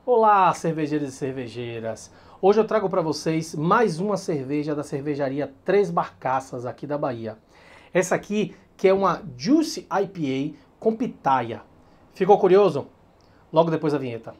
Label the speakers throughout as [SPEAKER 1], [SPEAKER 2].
[SPEAKER 1] Olá, cervejeiros e cervejeiras! Hoje eu trago para vocês mais uma cerveja da cervejaria Três Barcaças aqui da Bahia. Essa aqui que é uma Juicy IPA com pitaia. Ficou curioso? Logo depois da vinheta.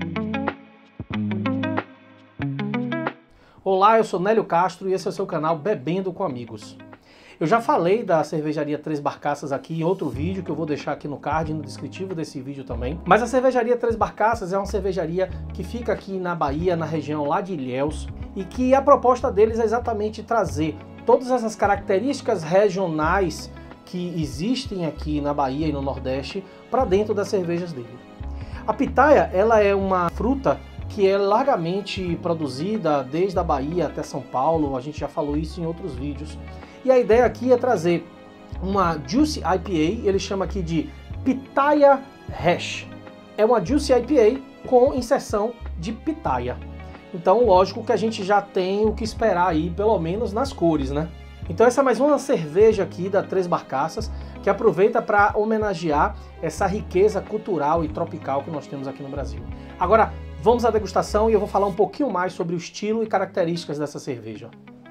[SPEAKER 1] Olá, eu sou Nélio Castro e esse é o seu canal Bebendo com Amigos. Eu já falei da cervejaria Três Barcaças aqui em outro vídeo, que eu vou deixar aqui no card, no descritivo desse vídeo também. Mas a cervejaria Três Barcaças é uma cervejaria que fica aqui na Bahia, na região lá de Ilhéus, e que a proposta deles é exatamente trazer todas essas características regionais que existem aqui na Bahia e no Nordeste para dentro das cervejas dele. A pitaia, ela é uma fruta que é largamente produzida desde a Bahia até São Paulo, a gente já falou isso em outros vídeos. E a ideia aqui é trazer uma Juicy IPA, ele chama aqui de Pitaia Hash. É uma Juicy IPA com inserção de pitaia. Então, lógico que a gente já tem o que esperar aí, pelo menos nas cores, né? Então essa é mais uma cerveja aqui da Três Barcaças, que aproveita para homenagear essa riqueza cultural e tropical que nós temos aqui no Brasil. Agora, vamos à degustação e eu vou falar um pouquinho mais sobre o estilo e características dessa cerveja.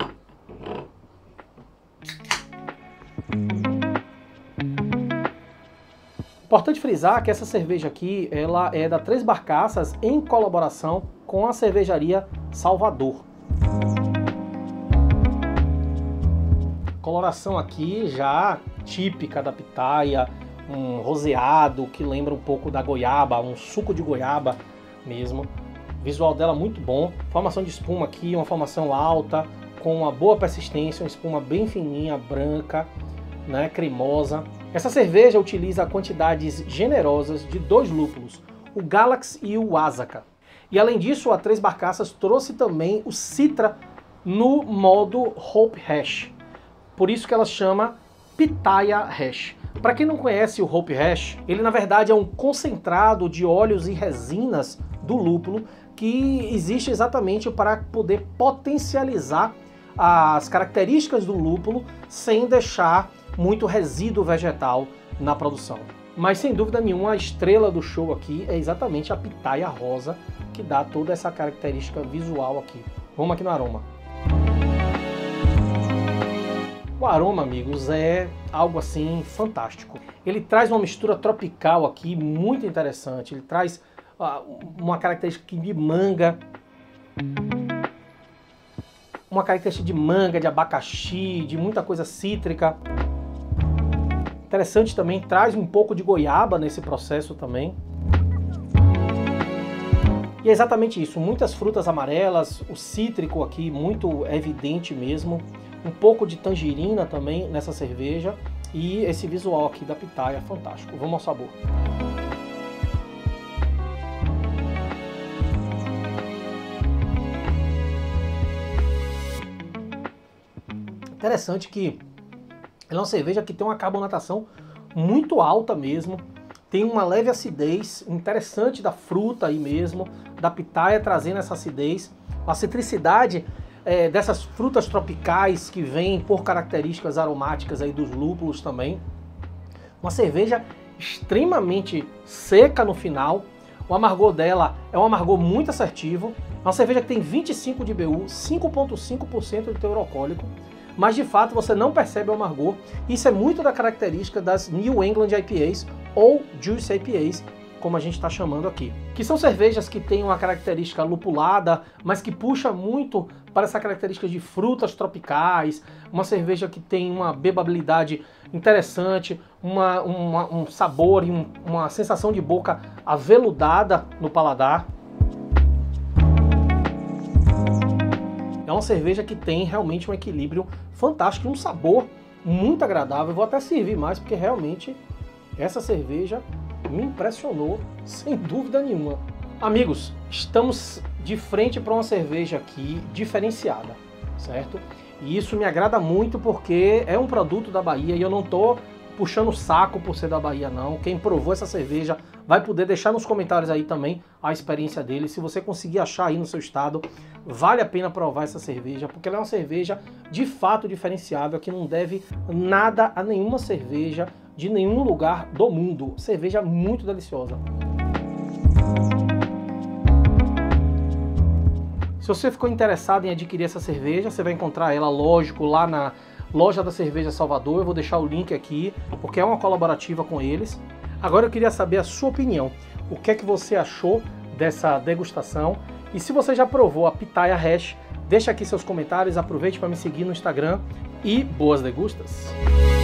[SPEAKER 1] Importante frisar que essa cerveja aqui, ela é da Três Barcaças em colaboração com a cervejaria Salvador. Coloração aqui já típica da pitaia, um roseado que lembra um pouco da goiaba, um suco de goiaba mesmo. O visual dela muito bom, formação de espuma aqui, uma formação alta, com uma boa persistência, uma espuma bem fininha, branca, né, cremosa. Essa cerveja utiliza quantidades generosas de dois lúpulos, o Galaxy e o Asaca. E além disso, a Três Barcaças trouxe também o Citra no modo Hope Hash. Por isso que ela chama Pitaia Hash. Para quem não conhece o Hope Hash, ele na verdade é um concentrado de óleos e resinas do lúpulo que existe exatamente para poder potencializar as características do lúpulo sem deixar muito resíduo vegetal na produção. Mas sem dúvida nenhuma a estrela do show aqui é exatamente a pitaia rosa, que dá toda essa característica visual aqui. Vamos aqui no aroma. O aroma, amigos, é algo assim fantástico. Ele traz uma mistura tropical aqui muito interessante. Ele traz uma característica de manga, uma característica de manga, de abacaxi, de muita coisa cítrica. Interessante também, traz um pouco de goiaba nesse processo também. E é exatamente isso, muitas frutas amarelas, o cítrico aqui muito evidente mesmo, um pouco de tangerina também nessa cerveja e esse visual aqui da pitaia fantástico. Vamos ao sabor. Interessante que ela é uma cerveja que tem uma carbonatação muito alta mesmo, tem uma leve acidez interessante da fruta aí mesmo, da pitaia trazendo essa acidez, a citricidade dessas frutas tropicais que vêm por características aromáticas aí dos lúpulos também. Uma cerveja extremamente seca no final, o amargor dela é um amargor muito assertivo, uma cerveja que tem 25 de IBU, 5,5% de teor alcoólico, mas de fato você não percebe o amargor. Isso é muito da característica das New England IPAs ou Juicy IPAs, como a gente está chamando aqui. Que são cervejas que têm uma característica lupulada, mas que puxa muito para essa característica de frutas tropicais, uma cerveja que tem uma bebabilidade interessante, um sabor e uma sensação de boca aveludada no paladar. É uma cerveja que tem realmente um equilíbrio fantástico, um sabor muito agradável. Eu vou até servir mais, porque realmente essa cerveja me impressionou, sem dúvida nenhuma. Amigos, estamos de frente para uma cerveja aqui diferenciada, certo? E isso me agrada muito porque é um produto da Bahia e eu não estou puxando o saco por ser da Bahia não. Quem provou essa cerveja vai poder deixar nos comentários aí também a experiência dele. Se você conseguir achar aí no seu estado, vale a pena provar essa cerveja, porque ela é uma cerveja de fato diferenciável, que não deve nada a nenhuma cerveja de nenhum lugar do mundo. Cerveja muito deliciosa. Se você ficou interessado em adquirir essa cerveja, você vai encontrar ela, lógico, lá na Loja da Cerveja Salvador. Eu vou deixar o link aqui, porque é uma colaborativa com eles. Agora eu queria saber a sua opinião. O que é que você achou dessa degustação? E se você já provou a Pitaya Hash, deixa aqui seus comentários, aproveite para me seguir no Instagram e boas degustas!